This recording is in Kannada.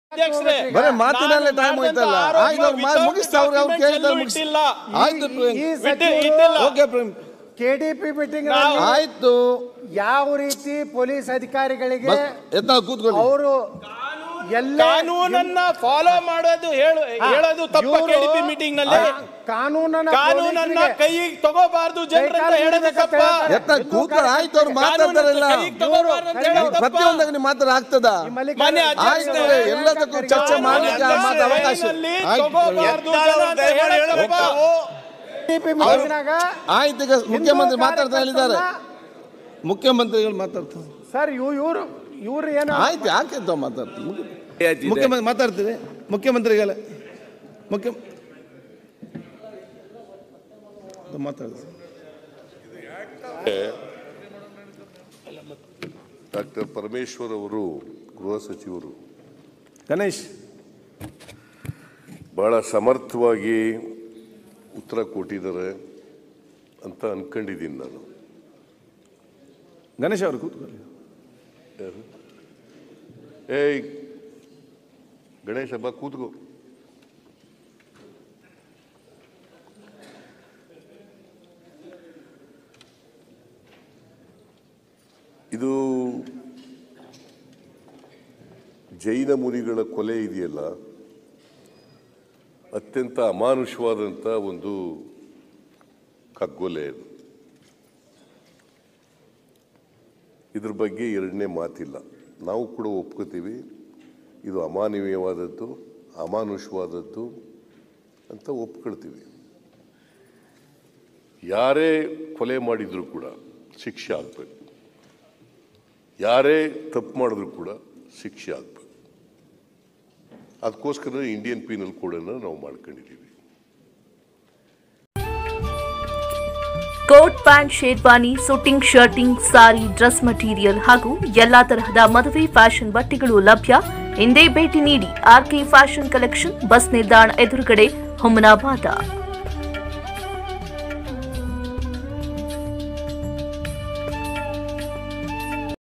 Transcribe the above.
ಬರೀ ಮಾತಿನಲ್ಲೇ ಟೈಮ್ ಹೋಯ್ತಲ್ಲ. ಆಯ್ತು ಮುಗಿಸ್ತಾ ಅವ್ರು ಕೇಳಿದ್ರೆ ಮುಗಿಸಿಲ್ಲ. ಆಯ್ತು ಓಕೆ ಕೆಡಿಪಿ ಮೀಟಿಂಗ್ ಆಯ್ತು. ಯಾವ ರೀತಿ ಪೊಲೀಸ್ ಅಧಿಕಾರಿಗಳಿಗೆ ಕೂತ್ಕೊಳ್ಳಿ ಅವರು ಕಾನೂನನ್ನ ಫಾಲೋ ಮಾಡೋದು ಹೇಳೋದು ತಪ್ಪ. ಕೆಡಿಪಿ ಮೀಟಿಂಗ್ ನಲ್ಲಿ ಕಾನೂನನ್ನ ಕೈಗೆ ತಗೋಬಾರ್ದು ಜನರಿಂದ ಹೇಳೋದು ತಪ್ಪ. ಕೂತ್ಕೊಳ್ಳಿ ಆಯ್ತು. ಅವ್ರು ಮಾತಾಡ್ತಾರಲ್ಲ ಪ್ರತಿಯೊಂದಾಗ ನೀವು ಮಾತಾಡ ಆಗ್ತದ. ಎಲ್ಲದಕ್ಕೂ ಚರ್ಚೆ ಮಾಡಲಿಕ್ಕೆ ಅವಕಾಶ ಆಯ್ತು. ಈಗ ಮುಖ್ಯಮಂತ್ರಿ ಮಾತಾಡ್ತಾ ಹೇಳಿದ್ದಾರೆ. ಮುಖ್ಯಮಂತ್ರಿಗಳು ಮಾತಾಡ್ತಾರೆ ಸರ್. ಇವ್ರು ಏನು ಆಯ್ತು ಯಾಕೆ ಅಂತ ಮಾತಾಡ್ತೀವಿ. ಮುಖ್ಯಮಂತ್ರಿ ಮಾತಾಡ್ತೀವಿ. ಮುಖ್ಯಮಂತ್ರಿಗಳ ಮಾತಾಡ್ತೀವಿ. ಡಾಕ್ಟರ್ ಪರಮೇಶ್ವರ್ ಅವರು ಗೃಹ ಸಚಿವರು ಗಣೇಶ್ ಬಹಳ ಸಮರ್ಥವಾಗಿ ಉತ್ತರ ಕೊಟ್ಟಿದ್ದಾರೆ ಅಂತ ಅನ್ಕೊಂಡಿದ್ದೀನಿ ನಾನು. ಗಣೇಶ್ ಅವರು ಕೂತ್ಕೊಳ್ಳಿ. ಏಯ್ ಗಣೇಶ ಹಬ್ಬ ಕೂತ್ಕೋ. ಇದು ಜೈನ ಮುನಿಗಳ ಕೊಲೆ ಇದೆಯಲ್ಲ, ಅತ್ಯಂತ ಅಮಾನುಷವಾದಂಥ ಒಂದು ಕಗ್ಗೊಲೆ. ಇದ್ರ ಬಗ್ಗೆ ಎರಡನೇ ಮಾತಿಲ್ಲ. ನಾವು ಕೂಡ ಒಪ್ಕೋತೀವಿ ಇದು ಅಮಾನವೀಯವಾದದ್ದು, ಅಮಾನುಷವಾದದ್ದು ಅಂತ ಒಪ್ಕೊಳ್ತೀವಿ. ಯಾರೇ ಕೊಲೆ ಮಾಡಿದ್ರು ಕೂಡ ಶಿಕ್ಷೆ ಆಗಬೇಕು. ಯಾರೇ ತಪ್ಪು ಮಾಡಿದ್ರು ಕೂಡ ಶಿಕ್ಷೆ ಆಗಬೇಕು. ಅದಕ್ಕೋಸ್ಕರ ಇಂಡಿಯನ್ ಪೀನಲ್ ಕೋಡನ್ನು ನಾವು ಮಾಡ್ಕೊಂಡಿದ್ದೀವಿ. Coat pant, sherwani, suiting, shirting, sari, dress material ಹಾಗೂ ಎಲ್ಲಾ ತರಹದ ಮದುವೆ ಫ್ಯಾಷನ್ ಬಟ್ಟೆಗಳು ಲಭ್ಯ. ಹಿಂದೆ ಭೇಟಿ ನೀಡಿ. ಆರ್ಕೆ ಫ್ಯಾಷನ್ ಕಲೆಕ್ಷನ್, ಬಸ್ ನಿಲ್ದಾಣ ಎದುರುಗಡೆ, ಹುಮನಾಬಾದ.